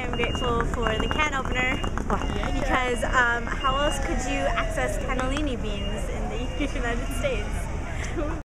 I'm grateful for the can opener because how else could you access cannellini beans in the United States?